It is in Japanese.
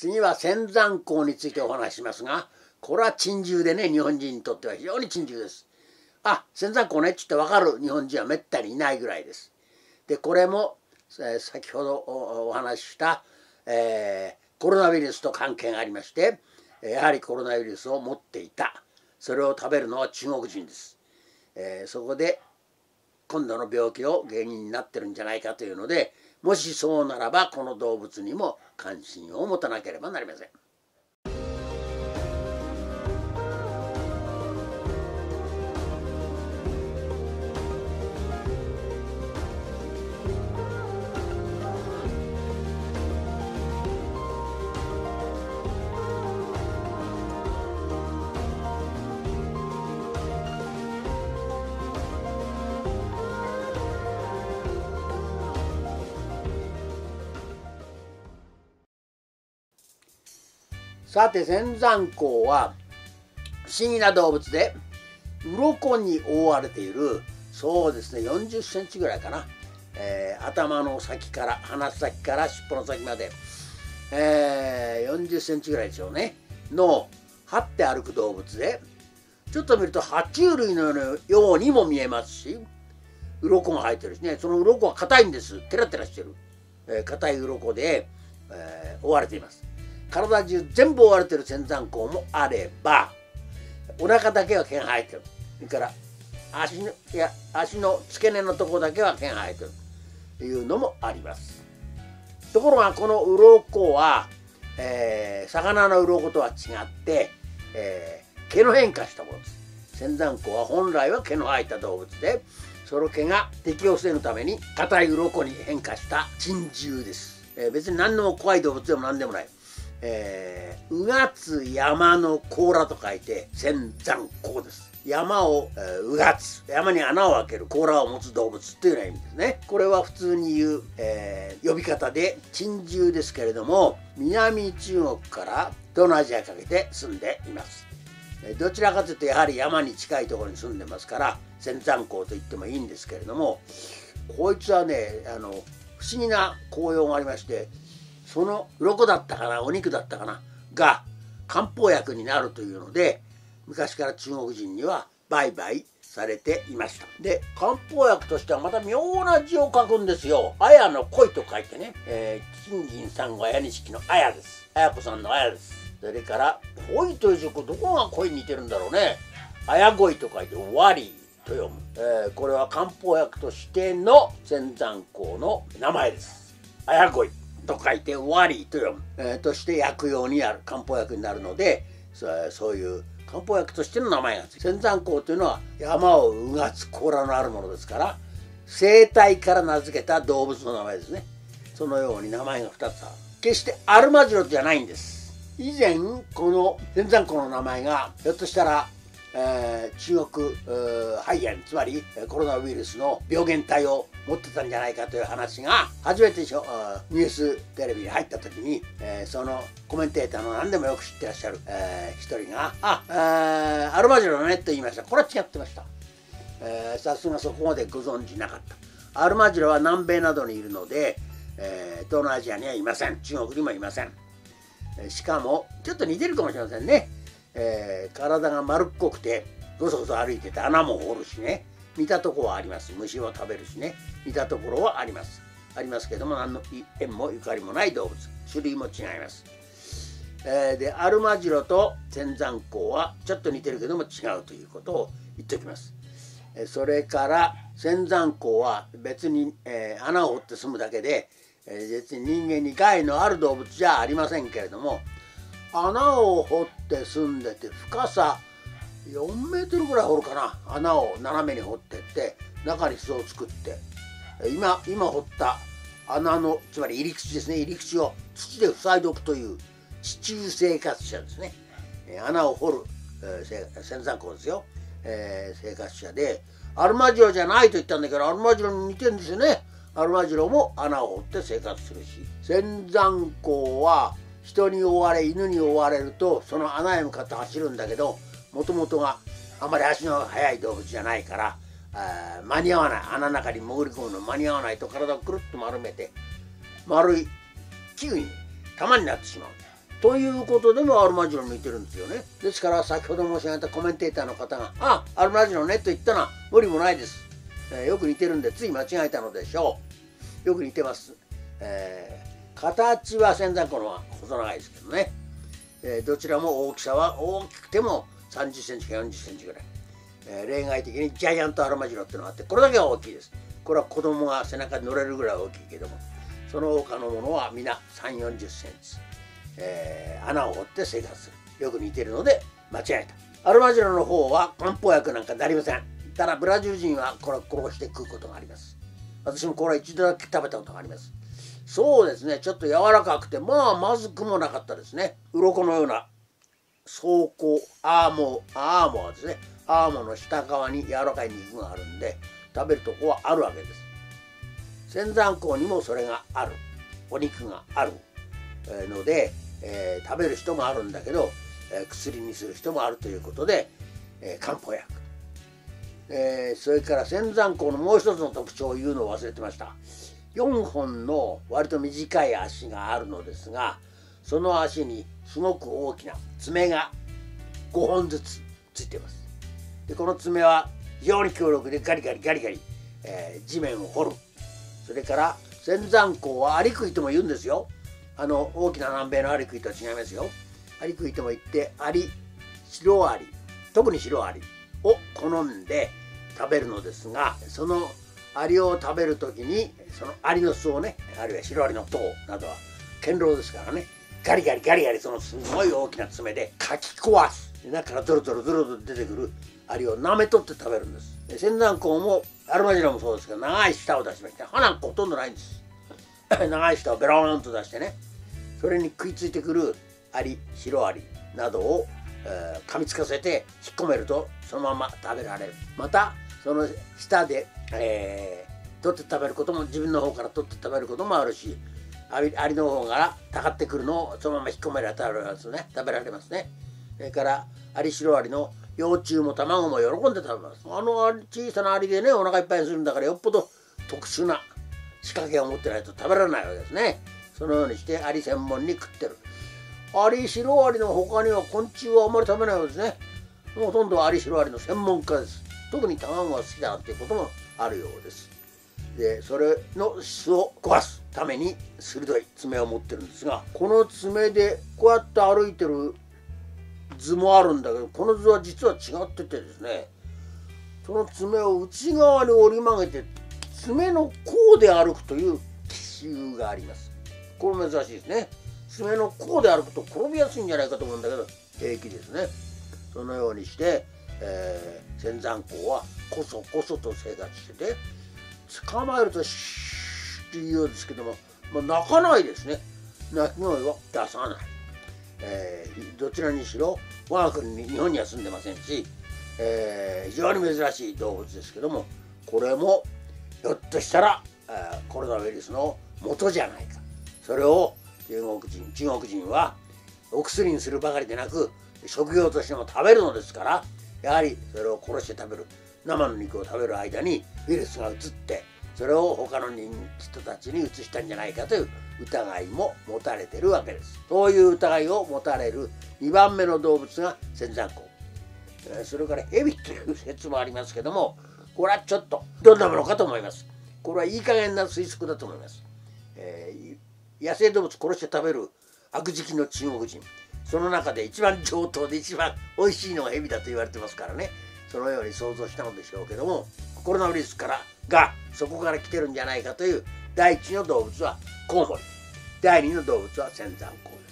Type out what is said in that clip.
次は仙山港についてお話ししますが、これは珍獣でね、日本人にとっては非常に珍獣です。仙山港ねっつって分かる日本人はめったにいないぐらいです。でこれも、先ほどお話しした、コロナウイルスと関係がありまして、やはりコロナウイルスを持っていた。それを食べるのは中国人です。そこで今度の病気の原因になってるんじゃないかというので、もしそうならばこの動物にも関心を持たなければなりません。さて仙山港は不思議な動物で、鱗に覆われている、そうですね40センチぐらいかな、頭の先から鼻先から尻尾の先まで、40センチぐらいでしょうねの張って歩く動物で、ちょっと見ると爬虫類のようにも見えますし、鱗が生えてるしね、その鱗は硬いんです。テラテラしてる硬い鱗で、覆われています。体中全部覆われてる仙山港もあれば、お腹だけは毛が生えてる。それから足の付け根のところだけは毛が生えてるというのもあります。ところがこの鱗は、魚の鱗とは違って、毛の変化したものです。仙山港は本来は毛の生えた動物で、その毛が敵を防ぐために硬い鱗に変化した珍獣です。別に何でも怖い動物でも何でもない。うがつ山の甲羅と書いて仙山港です。山をうがつ、山に穴を開ける甲羅を持つ動物というような意味ですね。これは普通に言う、呼び方で珍獣ですけれども、南中国から東南アジアにかけて住んでいます。どちらかというとやはり山に近いところに住んでますから仙山港と言ってもいいんですけれども、こいつはね不思議な効用がありまして、その鱗だったかなお肉だったかなが漢方薬になるというので、昔から中国人には売買されていました。で漢方薬としてはまた妙な字を書くんですよ。綾の恋と書いてね、金銀三aya錦の綾です。綾子さんの綾です。それから恋という字、どこが恋に似てるんだろうね。綾恋と書いて終わりと読む、これは漢方薬としての仙山港の名前です。綾恋と書いて終わりと読む、として薬用になる、漢方薬になるので、そういう漢方薬としての名前がついて、仙山港というのは山をうがつ甲羅のあるものですから、生態から名付けた動物の名前ですね。そのように名前が2つある。決してアルマジロじゃないんです。以前この仙山港の名前がひょっとしたら中国肺炎、つまりコロナウイルスの病原体を持ってたんじゃないかという話が初めてニューステレビに入った時に、そのコメンテーターの何でもよく知ってらっしゃる、一人がアルマジロねと言いました。これは違ってました。さすがそこまでご存じなかった。アルマジロは南米などにいるので、東南アジアにはいません。中国にもいません。しかもちょっと似てるかもしれませんね。体が丸っこくてごそごそ歩いてて穴も掘るしね、似たところはあります。虫を食べるしね、似たところはありますけども、何の縁もゆかりもない動物、種類も違います。でアルマジロと仙山港はちょっと似てるけども違うということを言っておきます。それから仙山港は別に、穴を掘って住むだけで、別に人間に害のある動物じゃありませんけれども、穴を掘って住んでて、深さ4メートルぐらい掘るかな。穴を斜めに掘ってって中に巣を作って、今掘った穴の、つまり入り口ですね、入り口を土で塞いでおくという地中生活者ですね。穴を掘る、仙山港ですよ、生活者で、アルマジロじゃないと言ったんだけど、アルマジロに似てるんですよね。アルマジロも穴を掘って生活するし、仙山港は人に追われ犬に追われるとその穴へ向かって走るんだけど、もともとがあまり足の速い動物じゃないから間に合わない、穴の中に潜り込むの間に合わないと体をくるっと丸めて丸い球に玉になってしまう。 ということでもアルマジロに似てるんですよね。ですから先ほど申し上げたコメンテーターの方が「あ、アルマジロね」と言ったのは無理もないです。よく似てるんでつい間違えたのでしょう。よく似てます。形は仙山湖の方が細長いですけどね。どちらも大きさは大きくても30センチか40センチぐらい。例外的にジャイアントアルマジロっていうのがあって、これだけは大きいです。これは子供が背中に乗れるぐらい大きいけども、その他のものは皆3、40センチ。穴を掘って生活する。よく似てるので間違えた。アルマジロの方は漢方薬なんかなりません。ただブラジル人はこれを殺して食うことがあります。私もこれは一度だけ食べたことがあります。そうですね、ちょっと柔らかくてまずくもなかったですね。鱗のような装甲アーモアですね。アーモの下側に柔らかい肉があるんで食べるとこはあるわけです。仙山港にもそれがある、お肉があるので、食べる人もあるんだけど、薬にする人もあるということで、漢方薬、それから仙山港のもう一つの特徴を言うのを忘れてました。4本の割と短い足があるのですが、その足にすごく大きな爪が5本ずつついています。でこの爪は非常に強力でガリガリ、地面を掘る。それから仙山港はアリクイとも言うんですよ。大きな南米のアリクイとは違いますよ。アリクイとも言って白アリ、特に白アリを好んで食べるのですが、そのアリを食べる時にそのアリの巣をね、あるいはシロアリの塔などは堅牢ですからね、ガリガリそのすごい大きな爪でかき壊す。中からドロドロ出てくるアリを舐め取って食べるんです。仙山港もアルマジロもそうですけど、長い舌を出しまして、歯なんかほとんどないんです。長い舌をベローンと出してね、それに食いついてくるアリ、シロアリなどを、噛みつかせて引っ込めるとそのまま食べられる。またその舌で、取って食べることも、自分の方から取って食べることもあるし、アリの方からたかってくるのをそのまま引っ込められ食べられますね。それからアリ、シロアリの幼虫も卵も喜んで食べます。小さなアリでね、お腹いっぱいにするんだから、よっぽど特殊な仕掛けを持ってないと食べられないわけですね。そのようにしてアリ専門に食ってる。アリ、シロアリの他には昆虫はあまり食べないわけですね。ほとんどアリ、シロアリの専門家です。特に卵が好きだっていうこともあるようです。でそれの巣を壊すために鋭い爪を持ってるんですが、この爪でこうやって歩いてる図もあるんだけど、この図は実は違っててですね、その爪を内側に折り曲げて爪の甲で歩くという奇襲があります。これ珍しいですね。爪の甲で歩くと転びやすいんじゃないかと思うんだけど平気ですね。そのようにして、仙山港はこそと生活してて、捕まえるとシュッって言うようですけども、鳴かないですね。鳴き声は出さない。どちらにしろ我が国に日本には住んでませんし、非常に珍しい動物ですけども、これもひょっとしたらコロナウイルスの元じゃないか。それを中国人はお薬にするばかりでなく食用としても食べるのですから、やはりそれを殺して食べる、生の肉を食べる間にウイルスが移ってそれを他の人たちに移したんじゃないかという疑いも持たれているわけです。そういう疑いを持たれる2番目の動物が仙山港、それからヘビという説もありますけども、これはちょっとどんなものかと思います。これはいい加減な推測だと思います。野生動物殺して食べる悪食きの中国人、その中で一番上等で一番おいしいのがヘビだと言われてますからね、そのように想像したのでしょうけども、コロナウイルスがそこから来てるんじゃないかという第一の動物はコウモリ、第二の動物は仙山港。